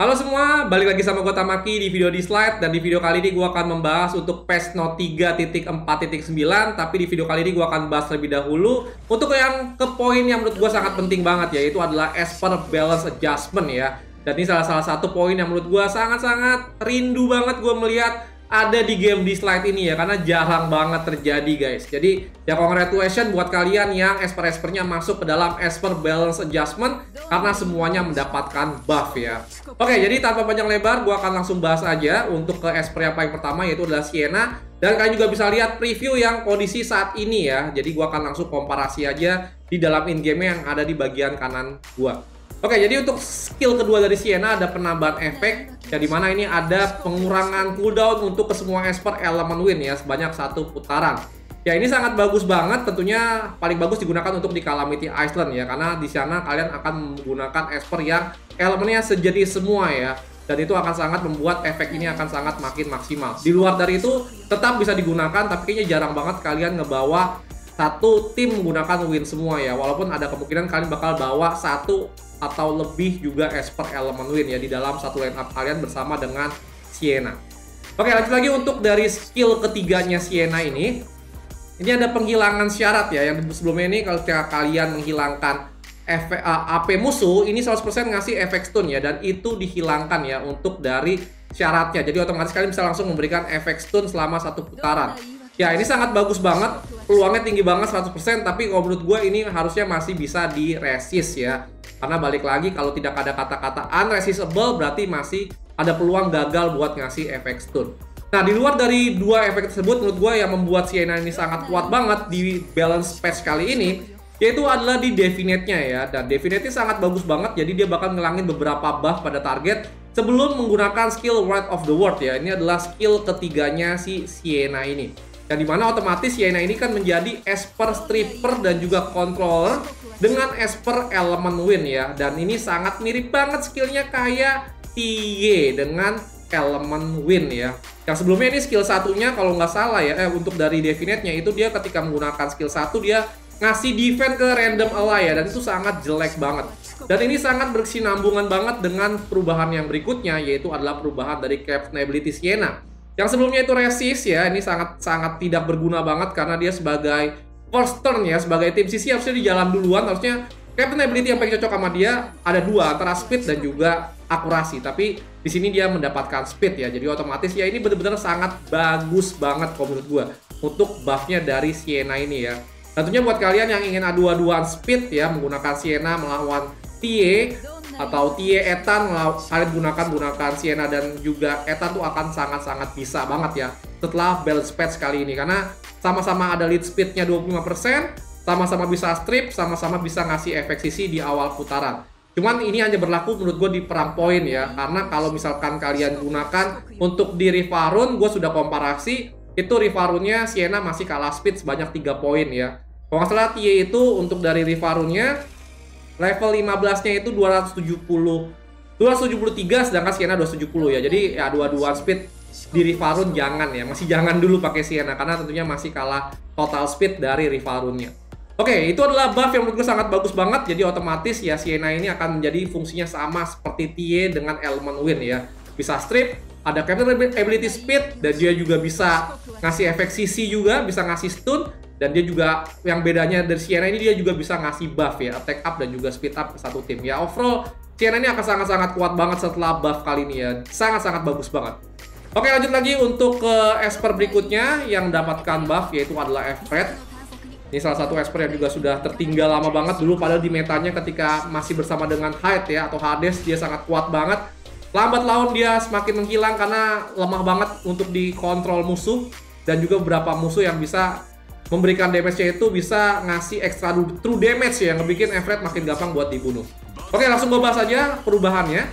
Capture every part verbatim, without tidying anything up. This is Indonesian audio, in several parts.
Halo semua, balik lagi sama gue Tamaki di video di slide. Dan di video kali ini gue akan membahas untuk patch Note tiga titik empat titik sembilan. Tapi di video kali ini gue akan bahas lebih dahulu untuk yang ke poin yang menurut gue sangat penting banget, yaitu adalah Esper Balance Adjustment ya. Dan ini salah, salah satu poin yang menurut gue sangat-sangat rindu banget gue melihat ada di game di slide ini ya, karena jarang banget terjadi guys. Jadi ya congratulations buat kalian yang Esper-Espernya masuk ke dalam Esper Balance Adjustment, karena semuanya mendapatkan buff ya. Oke, jadi tanpa panjang lebar gua akan langsung bahas aja untuk ke Esper yang paling pertama, yaitu adalah Sienna. Dan kalian juga bisa lihat preview yang kondisi saat ini ya. Jadi gua akan langsung komparasi aja di dalam in-game yang ada di bagian kanan gua. Oke, jadi untuk skill kedua dari Sienna ada penambahan efek, yang dimana ini ada pengurangan cooldown untuk ke semua Esper elemen wind ya, sebanyak satu putaran. Ya, ini sangat bagus banget, tentunya paling bagus digunakan untuk di Calamity Island ya, karena di sana kalian akan menggunakan Esper yang elemennya sejenis semua ya, dan itu akan sangat membuat efek ini akan sangat makin maksimal. Di luar dari itu tetap bisa digunakan, tapi kayaknya jarang banget kalian ngebawa satu tim menggunakan win semua ya, walaupun ada kemungkinan kalian bakal bawa satu atau lebih juga Esper elemen wind ya di dalam satu line up kalian bersama dengan Sienna. Oke, lanjut lagi untuk dari skill ketiganya Sienna ini. Ini ada penghilangan syarat ya, yang sebelumnya ini kalau kalian menghilangkan efek, uh, A P musuh, ini seratus persen ngasih efek stun ya, dan itu dihilangkan ya untuk dari syaratnya. Jadi otomatis kalian bisa langsung memberikan efek stun selama satu putaran. Ya, ini sangat bagus banget, peluangnya tinggi banget seratus persen, tapi kalau menurut gue ini harusnya masih bisa di resist ya. Karena balik lagi, kalau tidak ada kata-kata unresistable, berarti masih ada peluang gagal buat ngasih efek stun. Nah, di luar dari dua efek tersebut, menurut gue yang membuat Sienna ini sangat kuat banget di balance patch kali ini, yaitu adalah di Definite-nya ya. Dan Definite-nya sangat bagus banget, jadi dia bakal ngelangin beberapa buff pada target sebelum menggunakan skill Wrath of the World ya. Ini adalah skill ketiganya si Sienna ini. Dan dimana otomatis Sienna ini kan menjadi Esper Stripper dan juga Controller dengan Esper elemen wind ya. Dan ini sangat mirip banget skillnya kayak T Y dengan elemen wind ya. Yang sebelumnya ini skill satunya kalau nggak salah ya, eh, untuk dari Definite-nya itu dia ketika menggunakan skill satu dia ngasih defense ke random ally ya, dan itu sangat jelek banget. Dan ini sangat berkesinambungan banget dengan perubahan yang berikutnya, yaitu adalah perubahan dari Captain Ability Sienna. Yang sebelumnya itu resist ya, ini sangat-sangat tidak berguna banget karena dia sebagai first turn ya, sebagai tim sisi harusnya di jalan duluan. Harusnya Captain Ability yang paling cocok sama dia ada dua, antara speed dan juga akurasi. Tapi di sini dia mendapatkan speed ya, jadi otomatis ya ini benar-benar sangat bagus banget kalau menurut gue untuk buffnya dari Sienna ini ya. Tentunya buat kalian yang ingin adu-aduan speed ya, menggunakan Sienna melawan T Y atau T Y Ethan, kalian gunakan gunakan Sienna dan juga Ethan tuh akan sangat-sangat bisa banget ya setelah balance patch kali ini, karena sama-sama ada lead speednya dua puluh lima persen, sama-sama bisa strip, sama-sama bisa ngasih efek sisi di awal putaran. Cuman ini hanya berlaku menurut gue di perang poin ya, karena kalau misalkan kalian gunakan untuk di Rivarun, gue sudah komparasi, itu Rivarunnya Sienna masih kalah speed sebanyak tiga poin ya. Kalau nggak salah T Y itu untuk dari Rivarunnya level lima belas-nya itu dua ratus tujuh puluh, dua ratus tujuh puluh tiga, sedangkan Sienna dua ratus tujuh puluh ya. Jadi ya dua-duaan speed di Rivarun jangan ya, masih jangan dulu pakai Sienna karena tentunya masih kalah total speed dari Rivarunnya. Oke, itu adalah buff yang menurut gue sangat bagus banget. Jadi otomatis ya Sienna ini akan menjadi fungsinya sama seperti T Y dengan elemen wind ya. Bisa strip, ada Captain Ability Speed, dan dia juga bisa ngasih efek sisi juga, bisa ngasih stun. Dan dia juga, yang bedanya dari Sienna ini, dia juga bisa ngasih buff ya, attack up dan juga speed up ke satu tim. Ya overall, Sienna ini akan sangat-sangat kuat banget setelah buff kali ini ya. Sangat-sangat bagus banget. Oke, lanjut lagi untuk ke Esper berikutnya yang mendapatkan buff, yaitu adalah Efred. Ini salah satu Esper yang juga sudah tertinggal lama banget dulu, padahal di metanya ketika masih bersama dengan Hyde ya, atau Hades, dia sangat kuat banget. Lambat laun dia semakin menghilang karena lemah banget untuk dikontrol musuh, dan juga beberapa musuh yang bisa memberikan damage-nya itu bisa ngasih extra true damage ya, yang ngebikin Efred makin gampang buat dibunuh. Oke, langsung gue bahas aja perubahannya.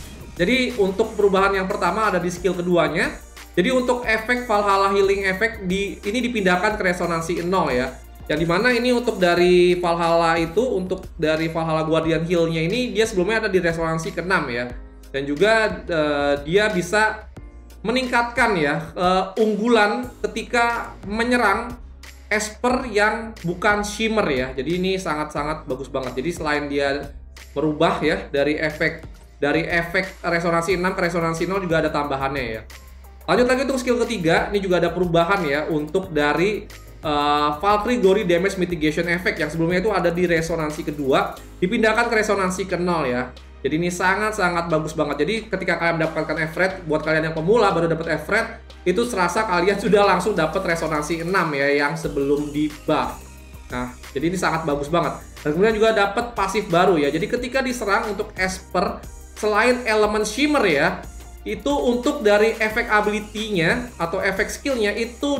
Jadi untuk perubahan yang pertama ada di skill keduanya. Jadi untuk efek Valhalla Healing Effect di ini dipindahkan ke resonansi nol ya. Yang dimana ini untuk dari Valhalla itu, untuk dari Valhalla Guardian Heal-nya ini dia sebelumnya ada di resonansi ke enam ya. Dan juga uh, dia bisa meningkatkan ya uh, unggulan ketika menyerang Esper yang bukan Shimmer ya. Jadi ini sangat-sangat bagus banget. Jadi selain dia merubah ya dari efek dari efek resonansi enam ke resonansi nol juga ada tambahannya ya. Lanjut lagi untuk skill ketiga, ini juga ada perubahan ya untuk dari uh, Valkyrie Gory Damage Mitigation Effect yang sebelumnya itu ada di resonansi kedua, dipindahkan ke resonansi ke nol ya. Jadi ini sangat-sangat bagus banget. Jadi ketika kalian mendapatkan F-Red, buat kalian yang pemula baru dapat F-Red, itu serasa kalian sudah langsung dapat resonansi enam ya yang sebelum di buff. Nah, jadi ini sangat bagus banget. Dan kemudian juga dapat pasif baru ya. Jadi ketika diserang untuk Esper, selain elemen shimmer ya, itu untuk dari efek ability-nya atau efek skill-nya itu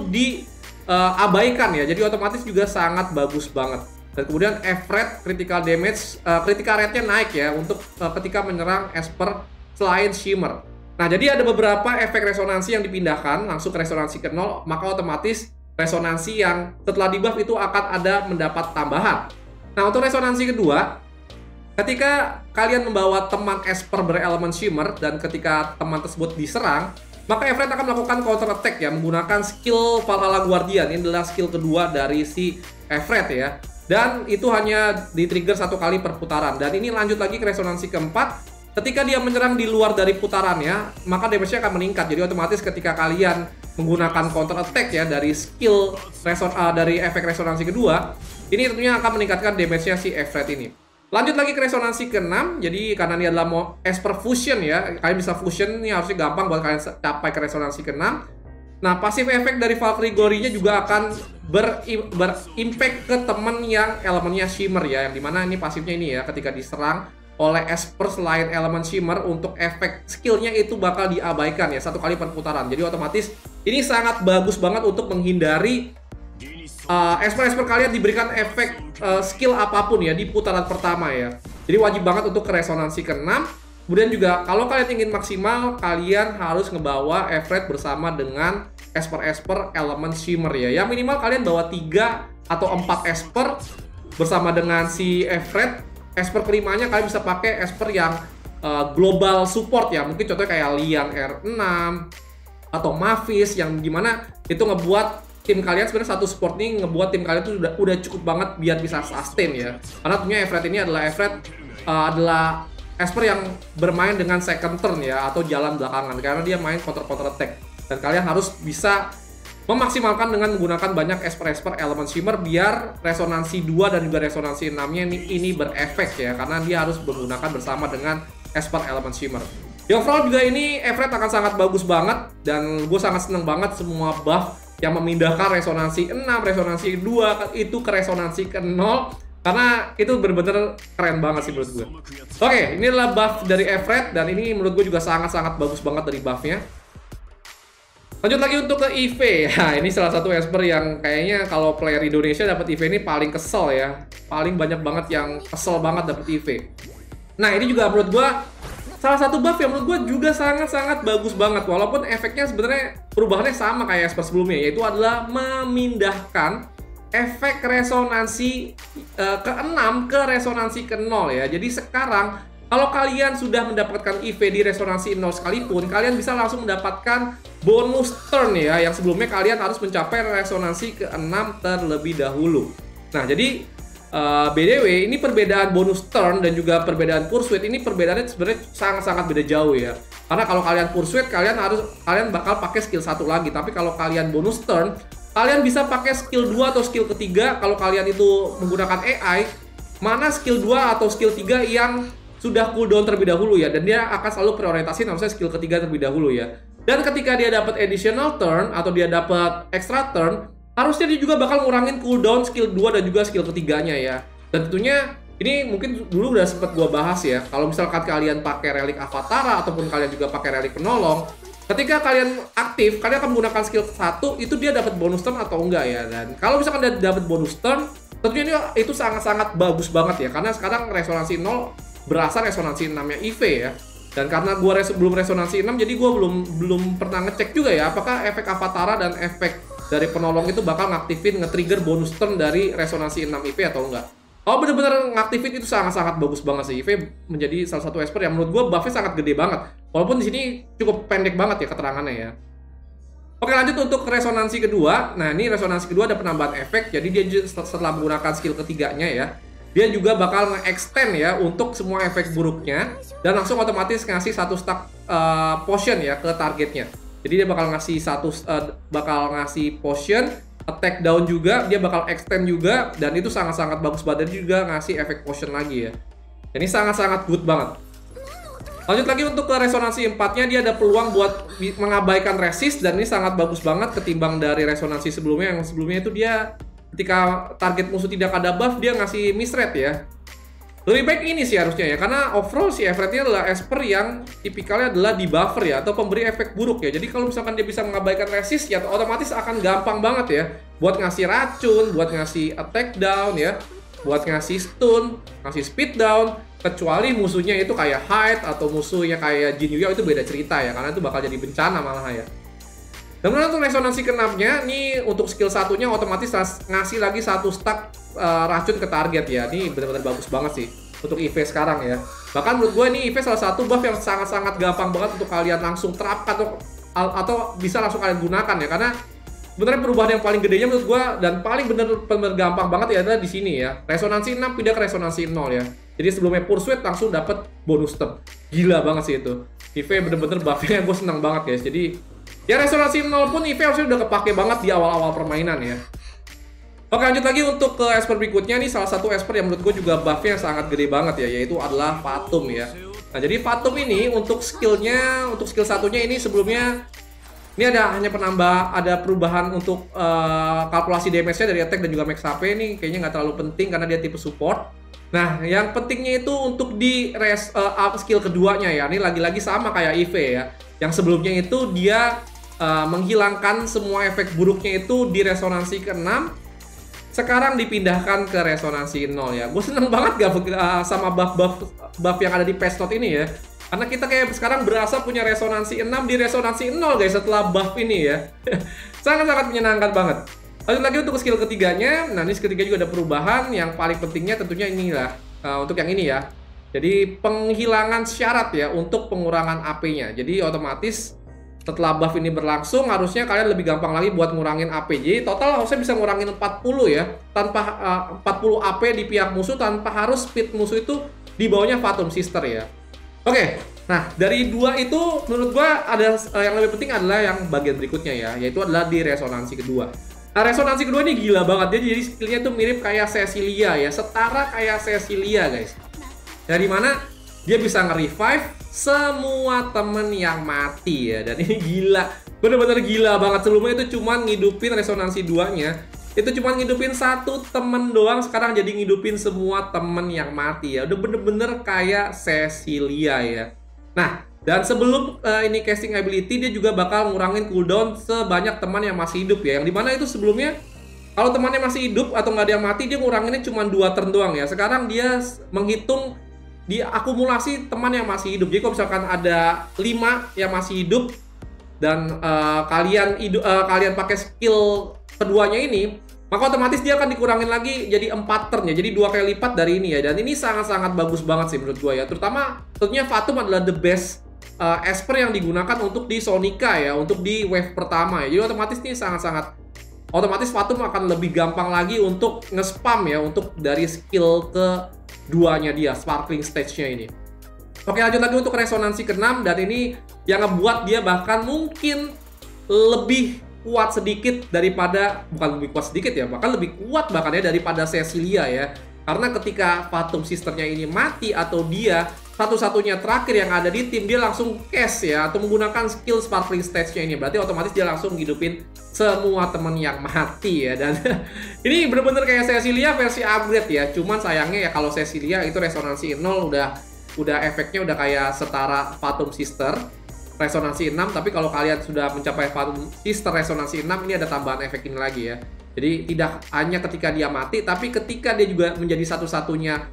diabaikan uh, ya. Jadi otomatis juga sangat bagus banget. Dan kemudian F-Red critical damage, uh, critical rate-nya naik ya untuk uh, ketika menyerang Esper selain shimmer. Nah, jadi ada beberapa efek resonansi yang dipindahkan langsung ke resonansi ke nol, maka otomatis resonansi yang setelah di buff itu akan ada mendapat tambahan. Nah, untuk resonansi kedua, ketika kalian membawa teman Esper berelemen shimmer dan ketika teman tersebut diserang, maka F-Red akan melakukan counter attack ya menggunakan skill Valhalla Guardian. Ini adalah skill kedua dari si F-Red ya. Dan itu hanya di-trigger satu kali per putaran. Dan ini lanjut lagi ke resonansi keempat. Ketika dia menyerang di luar dari putarannya, maka damage-nya akan meningkat. Jadi otomatis ketika kalian menggunakan counter attack ya dari skill reson uh, dari efek resonansi kedua, ini tentunya akan meningkatkan damage-nya si F-Red ini. Lanjut lagi ke resonansi keenam. Jadi karena ini adalah mau Esper fusion ya, kalian bisa fusion, ini harusnya gampang buat kalian capai ke resonansi keenam. Nah, pasif efek dari Valkyrie Gory-nya juga akan berimpact ke temen yang elemennya shimmer ya, yang dimana ini pasifnya ini ya, ketika diserang oleh Esper selain elemen shimmer untuk efek skillnya itu bakal diabaikan ya satu kali per putaran. Jadi otomatis ini sangat bagus banget untuk menghindari uh, Esper-Esper kalian diberikan efek uh, skill apapun ya di putaran pertama ya. Jadi wajib banget untuk ke resonansi keenam. Kemudian juga kalau kalian ingin maksimal, kalian harus ngebawa F-Red bersama dengan Esper-Esper elemen shimmer ya. Yang minimal kalian bawa tiga atau empat Esper bersama dengan si F-Red. Esper kelimanya kalian bisa pakai Esper yang uh, global support ya. Mungkin contohnya kayak Liang R enam atau Mavis yang dimana itu ngebuat tim kalian sebenarnya satu support nih ngebuat tim kalian tuh udah, udah cukup banget biar bisa sustain ya. Karena tentunya F-Red ini adalah F-Red uh, adalah Esper yang bermain dengan second turn ya atau jalan belakangan karena dia main counter-counter attack. Dan kalian harus bisa memaksimalkan dengan menggunakan banyak Esper-Esper elemen shimmer biar resonansi dua dan juga resonansi enam-nya ini, ini berefek ya karena dia harus menggunakan bersama dengan Esper elemen shimmer. Di overall juga ini F-Red akan sangat bagus banget dan gue sangat seneng banget semua buff yang memindahkan resonansi enam, resonansi dua itu ke resonansi ke nol karena itu bener-bener keren banget sih menurut gue. Oke, ini adalah buff dari F-Red dan ini menurut gue juga sangat-sangat bagus banget dari buffnya. Lanjut lagi untuk ke I V. Nah, ini salah satu Esper yang kayaknya kalau player Indonesia dapat I V ini paling kesel ya. Paling banyak banget yang kesel banget dapat I V. Nah, ini juga menurut gua salah satu buff yang menurut gua juga sangat-sangat bagus banget. Walaupun efeknya sebenarnya perubahannya sama kayak Esper sebelumnya, yaitu adalah memindahkan efek resonansi uh, ke enam ke resonansi ke nol ya. Jadi sekarang kalau kalian sudah mendapatkan I V di resonansi nol sekalipun, kalian bisa langsung mendapatkan bonus turn ya, yang sebelumnya kalian harus mencapai resonansi ke enam terlebih dahulu. Nah, jadi uh, B D W ini perbedaan bonus turn dan juga perbedaan pursuit ini perbedaannya sebenarnya sangat-sangat beda jauh ya. Karena kalau kalian pursuit, kalian harus kalian bakal pakai skill satu lagi, tapi kalau kalian bonus turn, kalian bisa pakai skill dua atau skill ketiga kalau kalian itu menggunakan A I, mana skill dua atau skill tiga yang sudah cooldown terlebih dahulu ya, dan dia akan selalu prioritasin harusnya skill ketiga terlebih dahulu ya. Dan ketika dia dapat additional turn atau dia dapat extra turn, harusnya dia juga bakal ngurangin cooldown skill dua dan juga skill ketiganya ya. Dan tentunya ini mungkin dulu udah sempat gua bahas ya, kalau misalkan kalian pakai relik Avatara ataupun kalian juga pakai relik penolong, ketika kalian aktif, kalian akan menggunakan skill satu, itu dia dapat bonus turn atau enggak ya. Dan kalau misalkan dia dapat bonus turn, tentunya ini itu sangat-sangat bagus banget ya, karena sekarang resonansi nol berasa resonansi enam-nya I V ya. Dan karena gue res belum resonansi enam, jadi gue belum belum pernah ngecek juga ya apakah efek Avatara dan efek dari penolong itu bakal ngaktifin nge-trigger bonus turn dari resonansi enam I V atau enggak. Kalau bener-bener ngaktifin itu sangat-sangat bagus banget sih. I V menjadi salah satu Esper yang menurut gue buffnya sangat gede banget. Walaupun di sini cukup pendek banget ya keterangannya ya. Oke, lanjut untuk resonansi kedua. Nah, ini resonansi kedua ada penambahan efek. Jadi dia setelah menggunakan skill ketiganya ya, dia juga bakal nge-extend ya untuk semua efek buruknya dan langsung otomatis ngasih satu stack uh, potion ya ke targetnya. Jadi dia bakal ngasih satu uh, bakal ngasih potion, attack down juga, dia bakal extend juga, dan itu sangat-sangat bagus banget, dan juga ngasih efek potion lagi ya. Dan ini sangat-sangat good banget. Lanjut lagi untuk ke resonansi empatnya, dia ada peluang buat mengabaikan resist, dan ini sangat bagus banget ketimbang dari resonansi sebelumnya. Yang sebelumnya itu dia ketika target musuh tidak ada buff, dia ngasih misread ya. Lebih baik ini sih harusnya ya, karena overall si Everett-nya adalah Esper yang tipikalnya adalah debuffer ya, atau pemberi efek buruk ya. Jadi kalau misalkan dia bisa mengabaikan resist ya, otomatis akan gampang banget ya buat ngasih racun, buat ngasih attack down ya, buat ngasih stun, ngasih speed down. Kecuali musuhnya itu kayak Hyde atau musuhnya kayak Jin Yuya, itu beda cerita ya, karena itu bakal jadi bencana malah ya. Dan untuk resonansi keenamnya, nih untuk skill satunya otomatis ngasih lagi satu stack uh, racun ke target ya. Ini benar-benar bagus banget sih untuk E V sekarang ya. Bahkan menurut gue ini E V salah satu buff yang sangat-sangat gampang banget untuk kalian langsung terapkan atau atau bisa langsung kalian gunakan ya. Karena sebenarnya perubahan yang paling gedenya menurut gue dan paling benar-benar gampang banget ya adalah di sini ya. Resonansi enam pindah ke resonansi nol ya. Jadi sebelumnya Pursuit langsung dapat bonus step. Gila banget sih itu. E V bener-bener buffnya gue seneng banget guys. Jadi ya resonansi nol pun E V harusnya udah kepake banget di awal-awal permainan ya. Oke, lanjut lagi untuk ke Esper berikutnya nih, salah satu Esper yang menurut gue juga buffnya sangat gede banget ya, yaitu adalah Fatum ya. Nah jadi Fatum ini untuk skillnya, untuk skill satunya ini sebelumnya ini ada hanya penambah, ada perubahan untuk uh, kalkulasi damage-nya dari attack dan juga max H P. Ini kayaknya nggak terlalu penting karena dia tipe support. Nah, yang pentingnya itu untuk di res, uh, up skill keduanya ya. Ini lagi-lagi sama kayak E V ya. Yang sebelumnya itu dia uh, menghilangkan semua efek buruknya itu di resonansi keenam. Sekarang dipindahkan ke resonansi nol ya. Gue seneng banget gak uh, sama buff-buff buff yang ada di patch note ini ya. Karena kita kayak sekarang berasa punya resonansi enam di resonansi nol guys setelah buff ini ya. Sangat-sangat menyenangkan banget. Lanjut lagi untuk skill ketiganya. Nah, ini skill ketiga juga ada perubahan. Yang paling pentingnya tentunya inilah uh, untuk yang ini ya. Jadi penghilangan syarat ya untuk pengurangan A P-nya. Jadi otomatis setelah buff ini berlangsung harusnya kalian lebih gampang lagi buat ngurangin A P. Jadi total harusnya bisa ngurangin empat puluh ya. Tanpa uh, empat puluh A P di pihak musuh tanpa harus speed musuh itu di bawahnya Fatum Sister ya. Oke, nah dari dua itu menurut gua ada uh, yang lebih penting adalah yang bagian berikutnya ya, yaitu adalah di resonansi kedua. Nah resonansi kedua ini gila banget, dia jadi skillnya tuh mirip kayak Cecilia ya, setara kayak Cecilia guys. Dari mana dia bisa nge-revive semua temen yang mati ya, dan ini gila, bener-bener gila banget. Sebelumnya itu cuman ngidupin resonansi duanya, itu cuman ngidupin satu temen doang, sekarang jadi ngidupin semua temen yang mati ya. Udah bener-bener kayak Cecilia ya. Nah, dan sebelum uh, ini casting ability, dia juga bakal ngurangin cooldown sebanyak teman yang masih hidup ya. Yang dimana itu sebelumnya kalau temannya masih hidup atau nggak ada yang mati, dia nguranginnya cuma dua turn doang ya. Sekarang dia menghitung di akumulasi teman yang masih hidup. Jadi kalau misalkan ada lima yang masih hidup dan uh, kalian hidup, uh, kalian pakai skill keduanya ini, maka otomatis dia akan dikurangin lagi jadi empat turn ya. Jadi dua kali lipat dari ini ya. Dan ini sangat-sangat bagus banget sih menurut gua ya. Terutama tentunya Fatum adalah the best uh, Esper yang digunakan untuk di Sonica ya, untuk di wave pertama ya. Jadi otomatis ini sangat-sangat otomatis Fatum akan lebih gampang lagi untuk nge-spam ya, untuk dari skill ke duanya dia, sparkling stage-nya ini. Oke, lanjut lagi untuk resonansi keenam, dan ini yang ngebuat dia bahkan mungkin lebih kuat sedikit daripada, bukan lebih kuat sedikit ya, bahkan lebih kuat bahkan ya daripada Cecilia ya. Karena ketika Fatum Sisternya ini mati atau dia satu-satunya terakhir yang ada di tim, dia langsung cast ya, atau menggunakan skill sparkling stage-nya ini. Berarti otomatis dia langsung hidupin semua temen yang mati ya. Dan ini bener-bener kayak Cecilia versi upgrade ya. Cuman sayangnya ya kalau Cecilia itu resonansi nol udah udah efeknya udah kayak setara Fatum Sister resonansi enam. Tapi kalau kalian sudah mencapai Fatum Sister resonansi enam, ini ada tambahan efek ini lagi ya. Jadi tidak hanya ketika dia mati, tapi ketika dia juga menjadi satu-satunya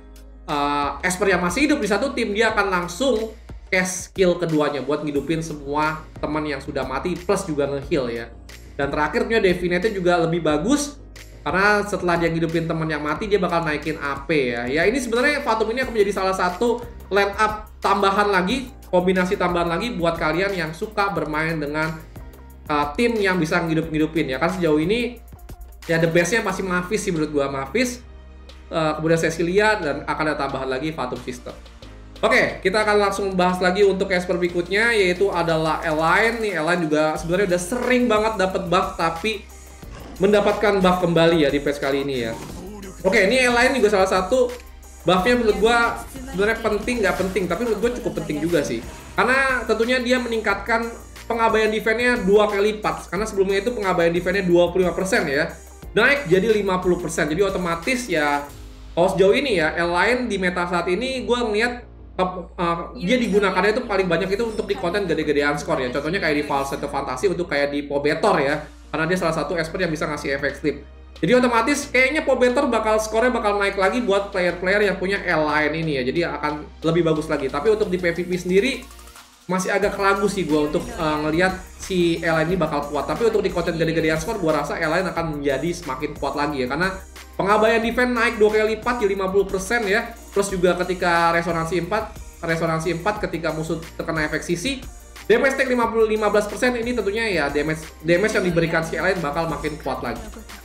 uh, Esper yang masih hidup di satu tim, dia akan langsung cast skill keduanya buat ngidupin semua teman yang sudah mati plus juga nge-heal ya. Dan terakhirnya Definite juga lebih bagus karena setelah dia ngidupin teman yang mati, dia bakal naikin A P ya. Ya ini sebenarnya Fatum ini akan menjadi salah satu line up tambahan lagi, kombinasi tambahan lagi buat kalian yang suka bermain dengan uh, tim yang bisa ngidup-ngidupin ya. Kan sejauh ini ya the best-nya masih Mavis sih menurut gua. Mavis uh, kemudian Cecilia, dan akan ada tambahan lagi Fatum Sister. Oke, kita akan langsung bahas lagi untuk Esper berikutnya, yaitu adalah Elaine. Nih, Elaine juga sebenarnya udah sering banget dapat buff, tapi mendapatkan buff kembali ya di patch kali ini ya. Oke, ini Elaine juga salah satu buffnya menurut gua sebenarnya penting, nggak penting, tapi menurut gua cukup penting juga sih. Karena tentunya dia meningkatkan pengabaian defense-nya dua kali lipat. Karena sebelumnya itu pengabaian defense-nya dua puluh lima persen ya. Naik jadi lima puluh persen. Jadi otomatis ya, kalau sejauh ini ya, Elaine di meta saat ini gua ngeliat uh, dia digunakannya itu paling banyak itu untuk di konten gede-gedean skor ya. Contohnya kayak di Falsetto Fantasi, untuk kayak di Pobetor ya. Karena dia salah satu expert yang bisa ngasih efek slip. Jadi otomatis kayaknya Pobetor bakal skornya bakal naik lagi buat player-player yang punya Elaine ini ya. Jadi akan lebih bagus lagi. Tapi untuk di P V P sendiri masih agak ragu sih gue untuk uh, ngelihat si Elaine ini bakal kuat. Tapi untuk di konten gede-gedean skor gue rasa Elaine akan menjadi semakin kuat lagi ya. Karena pengabaian defense naik dua kali lipat di lima puluh persen ya. Plus juga ketika resonansi empat, resonansi empat ketika musuh terkena efek sisi, damage take lima puluh lima belas persen ini tentunya ya damage damage yang diberikan si Elaine bakal makin kuat lagi.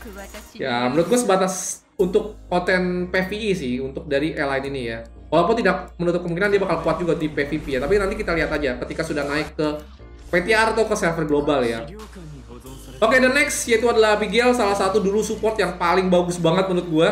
Ya menurut gue sebatas untuk konten P V E sih untuk dari Elaine ini ya. Walaupun tidak menutup kemungkinan dia bakal kuat juga di P V P ya. Tapi nanti kita lihat aja ketika sudah naik ke P T R atau ke server global ya. Oke, the next yaitu adalah Abigail, salah satu dulu support yang paling bagus banget menurut gue.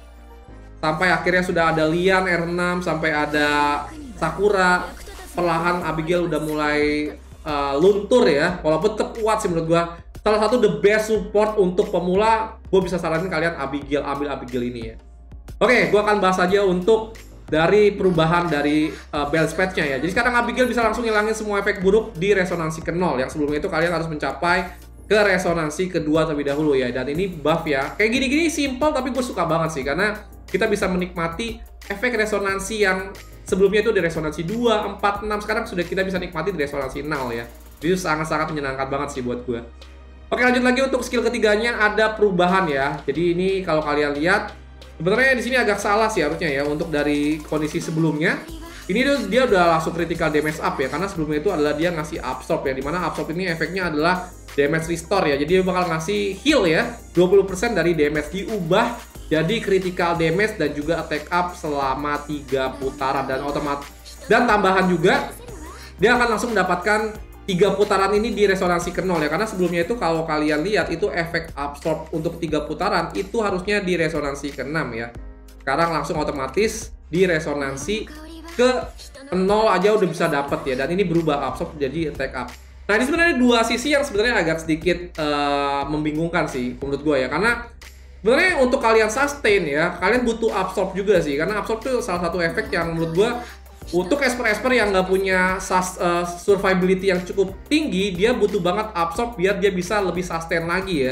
Sampai akhirnya sudah ada Lian R enam, sampai ada Sakura. Perlahan Abigail udah mulai uh, luntur ya. Walaupun tetap kuat sih menurut gue. Salah satu the best support untuk pemula, gue bisa saranin kalian Abigail, ambil Abigail ini ya. Oke, gue akan bahas aja untuk dari perubahan dari uh, balance patch-nya ya. Jadi sekarang Abigail bisa langsung ngilangin semua efek buruk di resonansi ke nol. Yang sebelumnya itu kalian harus mencapai ke resonansi kedua terlebih dahulu ya. Dan ini buff ya. Kayak gini-gini simple tapi gue suka banget sih. Karena kita bisa menikmati efek resonansi yang sebelumnya itu di resonansi dua, empat, enam. Sekarang sudah kita bisa nikmati di resonansi nol ya. Jadi sangat-sangat menyenangkan banget sih buat gue. Oke, lanjut lagi untuk skill ketiganya, ada perubahan ya. Jadi ini kalau kalian lihat, sebenarnya di sini agak salah sih harusnya ya untuk dari kondisi sebelumnya. Ini tuh dia udah langsung critical damage up ya, karena sebelumnya itu adalah dia ngasih absorb ya, dimana absorb ini efeknya adalah damage restore ya. Jadi dia bakal ngasih heal ya, dua puluh persen dari damage, diubah jadi critical damage dan juga attack up selama tiga putaran, dan otomatis dan tambahan juga dia akan langsung mendapatkan tiga putaran ini di resonansi ke nol ya. Karena sebelumnya itu kalau kalian lihat itu efek absorb untuk tiga putaran itu harusnya di resonansi ke enam ya. Sekarang langsung otomatis di resonansi ke nol aja udah bisa dapat ya. Dan ini berubah absorb jadi attack up. Nah ini sebenarnya dua sisi yang sebenarnya agak sedikit uh, membingungkan sih menurut gue ya. Karena sebenarnya untuk kalian sustain ya, kalian butuh absorb juga sih. Karena absorb itu salah satu efek yang menurut gue untuk esper-esper yang nggak punya sus, uh, survivability yang cukup tinggi, dia butuh banget absorb biar dia bisa lebih sustain lagi ya.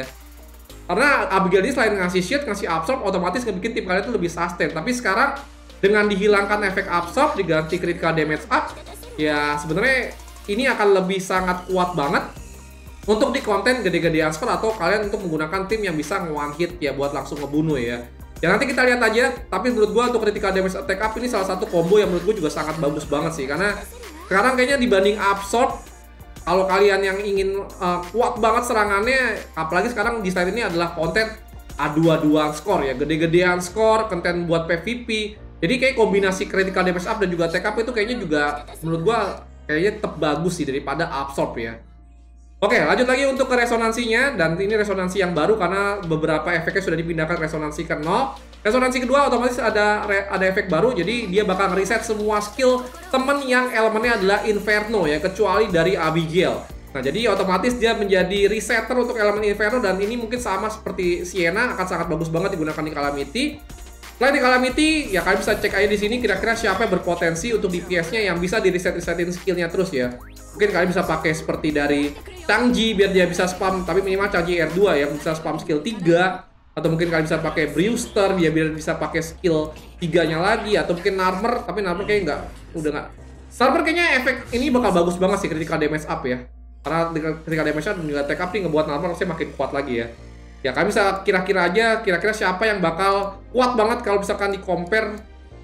Karena Abigail ini selain ngasih shield, ngasih absorb, otomatis ngebikin tim kalian itu lebih sustain. Tapi sekarang dengan dihilangkan efek absorb, diganti critical damage up, ya sebenarnya ini akan lebih sangat kuat banget untuk di konten gede-gedean skor, atau kalian untuk menggunakan tim yang bisa nge-one hit ya buat langsung ngebunuh ya. Ya nanti kita lihat aja, tapi menurut gua untuk critical damage attack up ini salah satu combo yang menurut gua juga sangat bagus banget sih. Karena sekarang kayaknya dibanding absorb, kalau kalian yang ingin uh, kuat banget serangannya, apalagi sekarang di slide ini adalah konten adu-aduan skor ya, gede-gedean skor, konten buat P V P. Jadi kayak kombinasi critical damage up dan juga attack up itu kayaknya juga menurut gua kayaknya tetap bagus sih daripada absorb ya. Oke, lanjut lagi untuk ke resonansinya, dan ini resonansi yang baru karena beberapa efeknya sudah dipindahkan resonansi ke nol. Resonansi kedua otomatis ada ada efek baru, jadi dia bakal reset semua skill temen yang elemennya adalah Inferno ya, kecuali dari Abigail. Nah, jadi otomatis dia menjadi resetter untuk elemen Inferno, dan ini mungkin sama seperti Sienna akan sangat bagus banget digunakan di Calamity. Selain di Calamity, ya kalian bisa cek aja di sini kira-kira siapa yang berpotensi untuk D P S-nya yang bisa di reset-resetin skillnya terus ya. Mungkin kalian bisa pakai seperti dari Changji biar dia bisa spam, tapi minimal Changji R dua ya, bisa spam skill tiga. Atau mungkin kalian bisa pakai Brewster dia biar bisa pakai skill tiga-nya lagi. Atau mungkin Narmer, tapi Narmer kayaknya nggak, udah nggak. Narmer kayaknya efek ini bakal bagus banget sih, critical damage up ya. Karena critical damage up dan juga attack up nih ngebuat Narmer harusnya makin kuat lagi ya. Ya kalian bisa kira-kira aja, kira-kira siapa yang bakal kuat banget kalau misalkan di-compare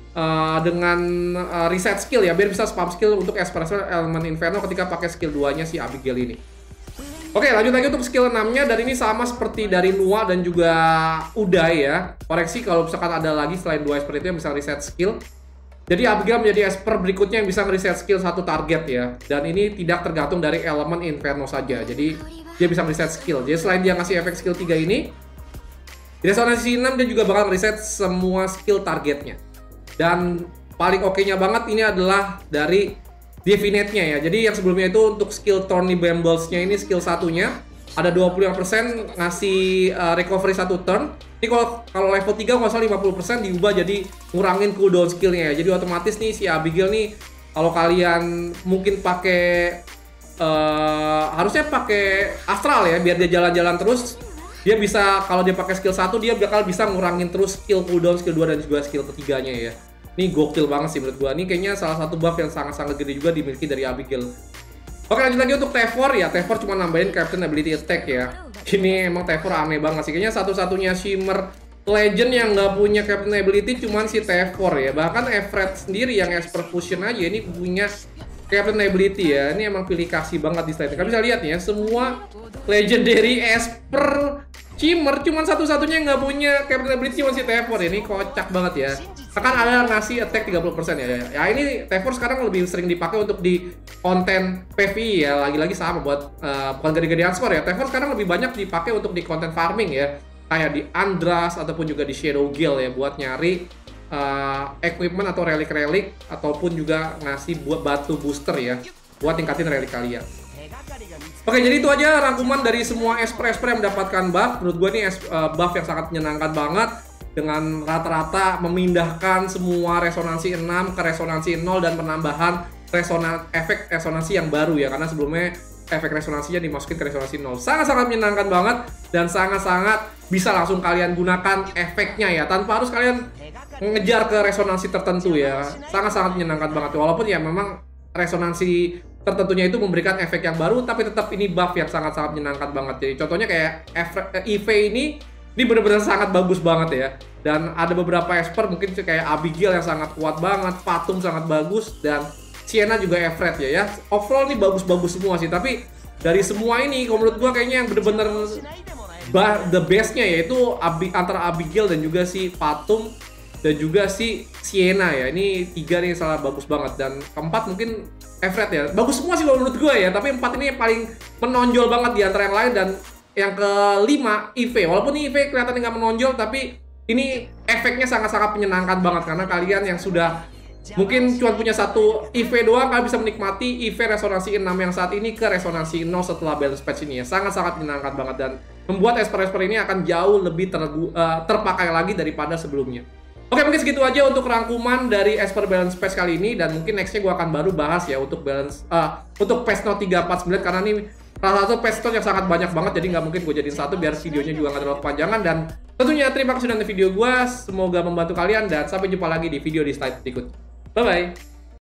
uh, dengan uh, reset skill ya, biar bisa spam skill untuk esper elemen Inferno ketika pakai skill dua-nya si Abigail ini. Oke, lanjut lagi untuk skill enam-nya, dan ini sama seperti dari Nua dan juga Uday ya. Koreksi kalau misalkan ada lagi selain dua esper itu yang bisa reset skill. Jadi Abigail menjadi esper berikutnya yang bisa reset skill satu target ya. Dan ini tidak tergantung dari elemen Inferno saja. Jadi dia bisa reset skill. Jadi selain dia ngasih efek skill tiga ini, di resonansi enam dia juga bakal reset semua skill targetnya. Dan paling oke-nya banget ini adalah dari Divinate-nya ya. Jadi yang sebelumnya itu untuk skill Thorny Brambles-nya ini skill satunya ada dua puluh lima persen ngasih uh, recovery satu turn. Ini kalau kalau level tiga nggak salah lima puluh persen diubah jadi ngurangin cooldown skill-nya ya. Jadi otomatis nih si Abigail nih kalau kalian mungkin pakai uh, harusnya pakai astral ya biar dia jalan-jalan terus. Dia bisa kalau dia pakai skill satu dia bakal bisa ngurangin terus skill cooldown skill dua dan juga skill ketiganya ya. Ini gokil banget sih menurut gua. Ini kayaknya salah satu buff yang sangat-sangat gede juga dimiliki dari Abigail. Oke, lanjut lagi untuk Tevor ya. Tevor cuma nambahin Captain Ability Attack ya. Ini emang Tevor aneh banget sih. Kayaknya satu-satunya Shimmer Legend yang nggak punya Captain Ability cuman si Tevor ya. Bahkan Everett sendiri yang Esper Fusion aja ini punya Captain Ability ya. Ini emang pilih kasih banget di slide. Kalian bisa lihat ya, semua Legendary Esper Shimmer cuman satu-satunya yang nggak punya Captain Ability cuma si Tevor. Ini kocak banget ya. Akan ada ngasih attack tiga puluh persen ya. Ya ini Tevor sekarang lebih sering dipakai untuk di konten P V E ya. Lagi-lagi sama buat uh, bukan gede-gedean skor ya. Tevor sekarang lebih banyak dipakai untuk di konten farming ya. Kayak di Andras ataupun juga di Shadow Guild ya buat nyari uh, equipment atau relik-relik ataupun juga ngasih buat batu booster ya buat tingkatin relik kalian. Oke, jadi itu aja rangkuman dari semua esper-esper yang mendapatkan buff. Menurut gue ini uh, buff yang sangat menyenangkan banget. Dengan rata-rata memindahkan semua resonansi enam ke resonansi nol dan penambahan resonan efek resonansi yang baru ya, karena sebelumnya efek resonansinya dimasukin ke resonansi nol. Sangat-sangat menyenangkan banget dan sangat-sangat bisa langsung kalian gunakan efeknya ya tanpa harus kalian ngejar ke resonansi tertentu ya. Sangat-sangat menyenangkan banget walaupun ya memang resonansi tertentunya itu memberikan efek yang baru, tapi tetap ini buff yang sangat-sangat menyenangkan banget. Jadi contohnya kayak E V ini Ini bener-bener sangat bagus banget ya. Dan ada beberapa esper mungkin kayak Abigail yang sangat kuat banget, Fatum sangat bagus, dan Sienna juga Everett ya ya. Overall ini bagus-bagus semua sih, tapi dari semua ini kalau menurut gua kayaknya yang bener-bener the best-nya yaitu Abi, antara Abigail dan juga si Fatum dan juga si Sienna ya. Ini tiga nih salah bagus banget, dan keempat mungkin Everett ya. Bagus semua sih kalau menurut gua ya, tapi empat ini yang paling menonjol banget di antara yang lain. Dan yang kelima E V, walaupun E V kelihatan nggak menonjol, tapi ini efeknya sangat-sangat menyenangkan banget karena kalian yang sudah mungkin cuma punya satu E V doang, kalian bisa menikmati E V resonansi enam yang saat ini ke resonansi nol setelah balance patch ini ya. Sangat-sangat menyenangkan banget dan membuat esper-esper ini akan jauh lebih ter, uh, terpakai lagi daripada sebelumnya. Oke, mungkin segitu aja untuk rangkuman dari Esper Balance Patch kali ini, dan mungkin nextnya gue akan baru bahas ya untuk balance uh, untuk patch note tiga empat sembilan, karena ini salah satu patch note yang sangat banyak banget, jadi nggak mungkin gue jadiin satu biar videonya juga nggak terlalu kepanjangan. Dan tentunya terima kasih sudah nonton video gue, semoga membantu kalian, dan sampai jumpa lagi di video di slide berikut. Bye bye.